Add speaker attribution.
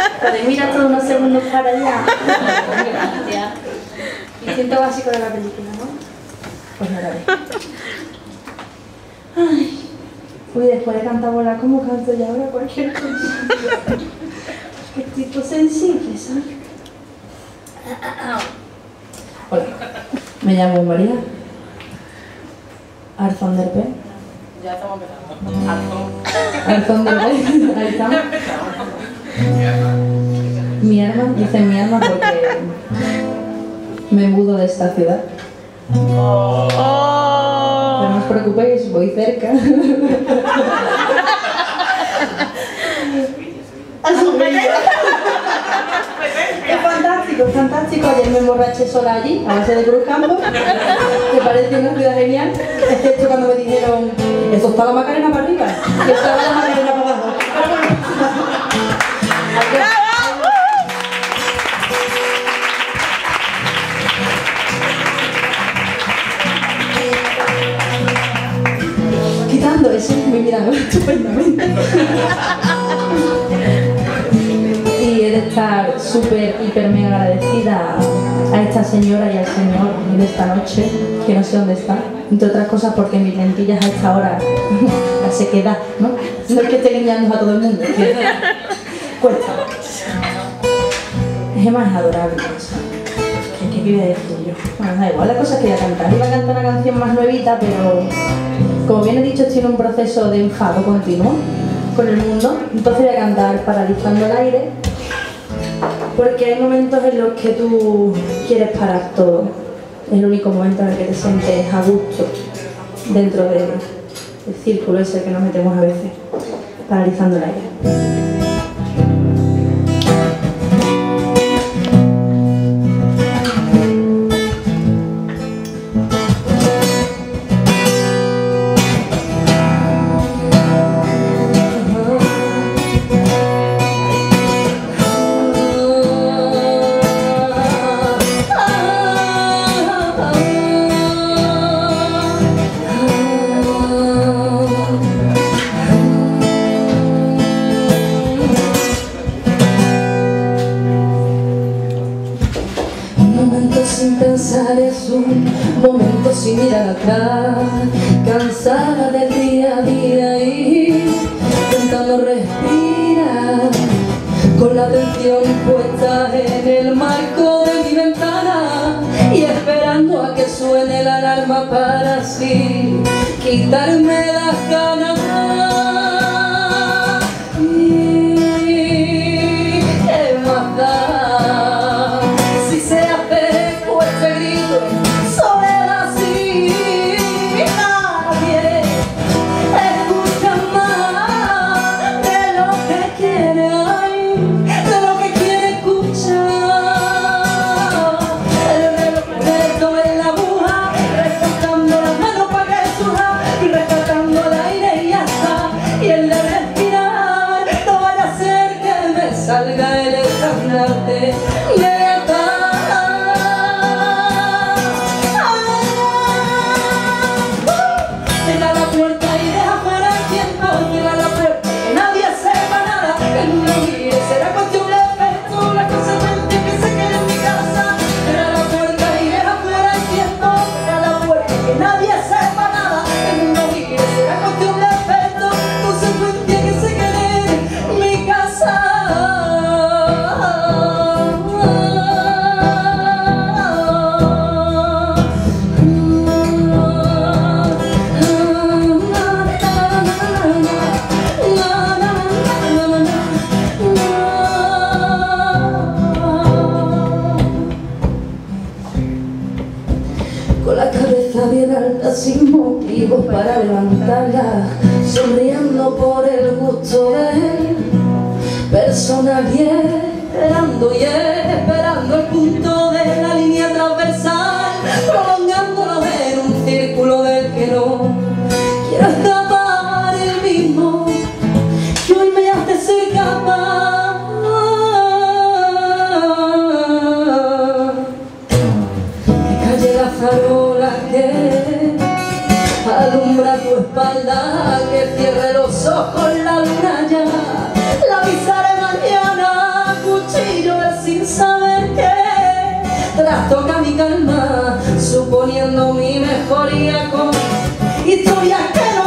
Speaker 1: Podéis mirar todos unos segundos para allá. Gracias. Instinto básico de la película, ¿no? Pues no la ve. Ay. Uy, después de cantar volar, ¿cómo canto ya ahora cualquier cosa? Qué tipo sensible, ¿sabes? Hola, me llamo María Arzón del P.
Speaker 2: Ya estamos empezando.
Speaker 1: Arzón del P, ahí estamos. Mi arma, dice mi arma porque me mudo de esta ciudad.
Speaker 2: Oh.
Speaker 1: Pero no os preocupéis, voy cerca. Es fantástico, es fantástico. Ayer me emborraché sola allí, a base de Cruz Campo, que parece una ciudad genial, excepto cuando me dijeron, eso está la Macarena para arriba, y estaba la Macarena para abajo. Quitando eso, me miran estupendamente. Y he de estar súper, hiper, mega agradecida a esta señora y al señor de esta noche, que no sé dónde está, entre otras cosas porque mis lentillas a esta hora, la sequedad, ¿no? No es que esté guiñando a todo el mundo, es que cuesta. Es más adorable, ¿sabes? ¿Qué quería decir yo? Bueno, da igual, la cosa es que voy a cantar. Iba a cantar una canción más nuevita, pero como bien he dicho, estoy en un proceso de enfado continuo con el mundo, entonces voy a cantar paralizando el aire, porque hay momentos en los que tú quieres parar todo. Es el único momento en el que te sientes a gusto dentro del círculo ese que nos metemos a veces, paralizando el aire. Sin pensar es un momento sin mirar atrás, cansada del día a día y intentando respirar, con la atención puesta en el marco de mi ventana y esperando a que suene la alarma para así quitarme las ganas. Y ¿qué más da? Salga el estandarte de cierra la puerta y deja fuera el tiempo, cierra la puerta, que nadie sepa nada, que no lo mire, será cuestión de efecto, la consecuencia que se quede en mi casa. Cierra la puerta y deja fuera el tiempo, cierra la puerta, que nadie sepa nada, que no lo mire, será cuestión de efecto, consecuencia que se quede en mi casa. Con la cabeza bien alta sin motivos para levantarla, sonriendo por el gusto de personal y esperando el punto de la línea transversal, prolongándolo en un círculo del que no quiero escapar, el mismo que hoy me hace ser capaz. Que calle la farola que alumbra tu espalda, que cierre los ojos la luna ya, la avisaré mañana historias que no